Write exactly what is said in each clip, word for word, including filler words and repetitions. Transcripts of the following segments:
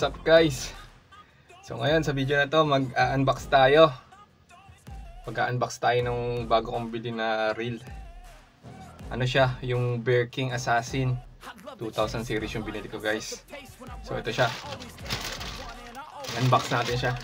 What's up guys? So ngayon sa video na to mag-unbox tayo. Mag-unbox tayo ng bago kong bili na reel. Ano siya? Yung Bear King Assassin two thousand series yung binili ko guys. So ito siya. Unbox natin siya.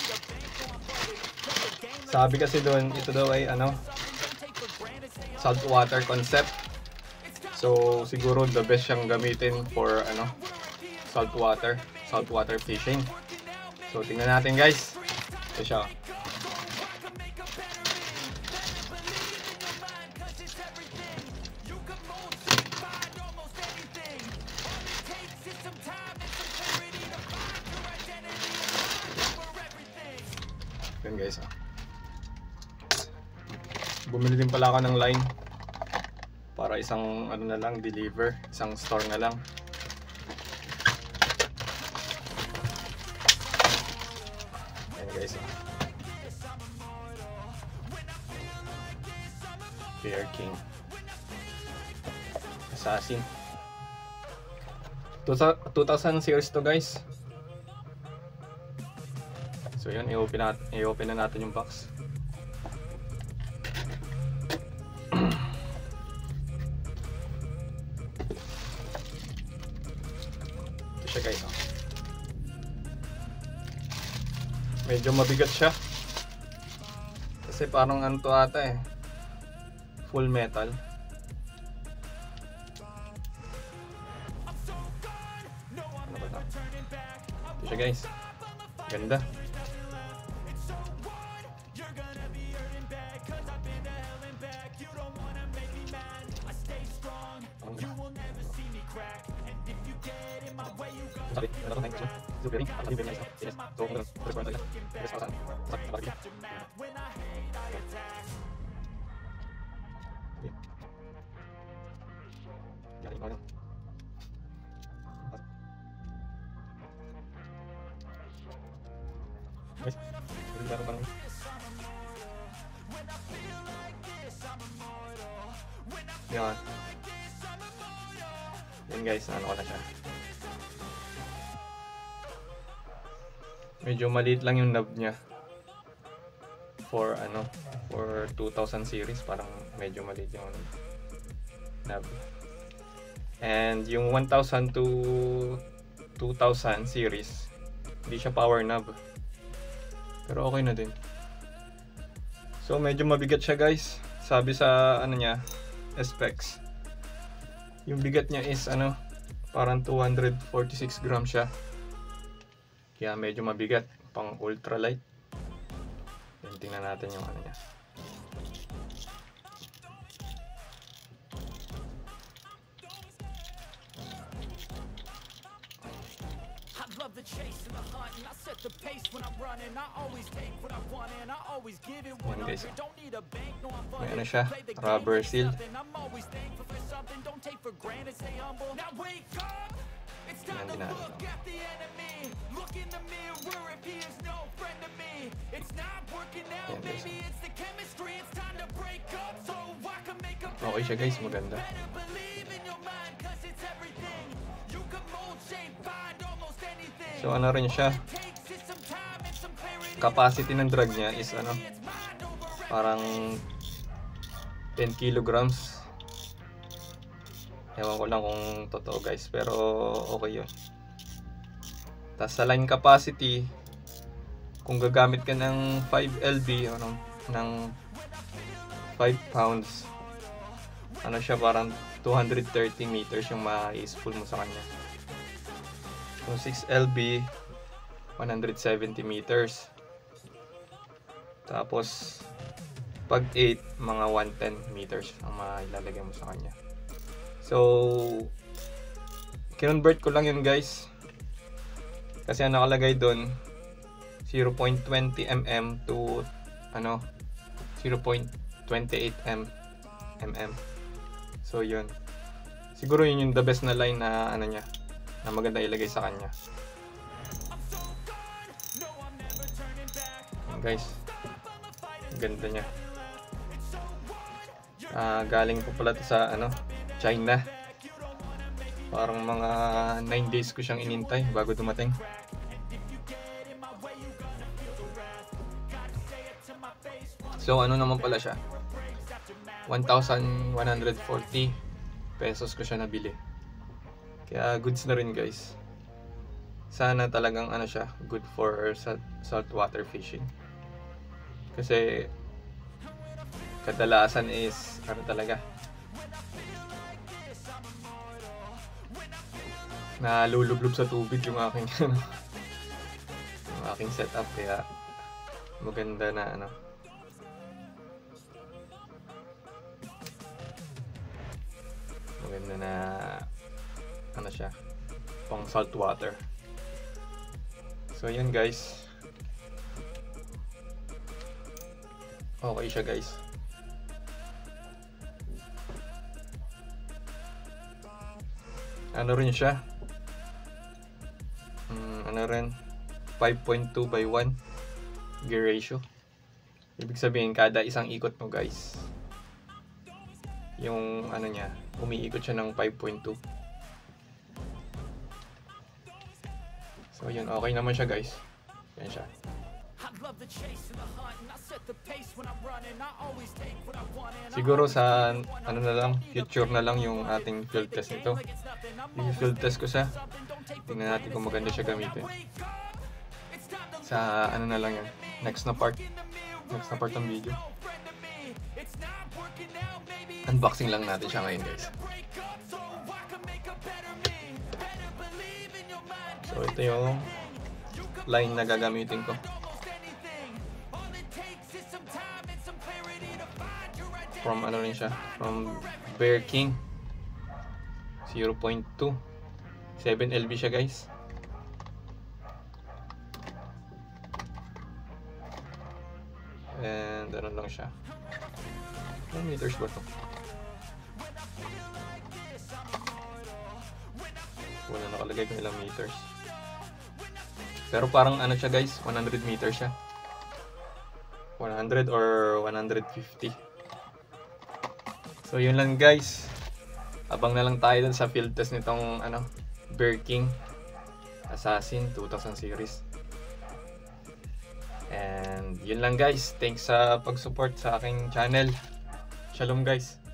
Sabi kasi doon, ito daw ay ano, saltwater concept. So siguro the best siyang gamitin for ano, saltwater, saltwater fishing. So tingnan natin guys. Ito siya. Yan guys. Ah. Bumili din pala ako ng line para isang ano na lang deliver, isang store na lang. Ayan guys. Ah. Bear King Assassin two thousand series to guys. So yun, i-open na, i-open na natin yung box. Ito siya guys. Oh. Medyo mabigat siya. Kasi parang ano to ata eh. Full metal. Ano ba ito? Ito siya guys. Ganda. Yan. Yan guys, ano ko na siya. Medyo maliit lang yung knob niya. For ano, for two thousand series, parang medyo maliit yung knob. And yung one thousand to two thousand series, hindi siya power knob. Pero okay na din. So medyo mabigat siya guys. Sabi sa ano niya, specs, yung bigat niya is ano, parang two hundred forty-six grams siya. Kaya medyo mabigat, pang ultralight. Yan, tingnan natin yung ano niya. Yan guys. May ano siya, rubber seal. Yan din natin. Yan guys. Okay siya guys, maganda. So ano rin siya, capacity ng drag niya is ano, parang ten kilograms. Ewan ko lang kung totoo guys, pero okay yun. Tapos sa line capacity, kung gagamit ka ng five L B o ng, ng five pounds, ano siya, parang two hundred thirty meters yung ma-spool mo sa kanya. Kung six L B, one hundred seventy meters. Tapos pag eight, mga one ten meters ang mailalagay mo sa kanya. So kinonvert ko lang yun guys, kasi ang nakalagay doon zero point two zero millimeter to ano, zero point two eight millimeter. So yun, siguro yun yung the best na line na ano niya, na maganda ilagay sa kanya. Guys, ganda niya. Uh, galing po pala to sa ano, China. Parang mga nine days ko siyang inintay bago dumating. So ano naman pala siya, one thousand one hundred forty pesos ko siya nabili. Kaya goods na rin guys. Sana talagang ano siya, good for saltwater fishing. Kasi kadalasan is ano talaga, nalulublob sa tubig yung aking ano, yung aking setup, kaya maganda na ano, maganda na ano siya, pang saltwater. So yun guys, okay siya guys. Ano rin siya, hmm, ano rin, five point two by one gear ratio. Ibig sabihin kada isang ikot mo guys, yung ano niya, umiikot siya ng five point two. So yun, okay naman siya guys. Yan siya. Siguro sa ano na lang, future na lang yung ating field test nito. Yung field test ko siya, tingnan natin kung maganda siya gamitin. Sa ano na lang yan, next na part, next na part ng video. Unboxing lang natin siya ngayon guys. So ito yung line na gagamitin ko. From ano rin siya, from Bear King zero point two, seven L B siya guys. And ano lang siya, ilang meters ba ito? Wala nakalagay kung ilang meters. Pero parang ano siya guys, one hundred meters siya. one hundred or one hundred fifty. So yun lang guys. Abang na lang tayo dun sa field test nitong ano, Bear King Assassin two thousand series. And yun lang guys. Thanks sa pag-support sa aking channel. Shalom guys.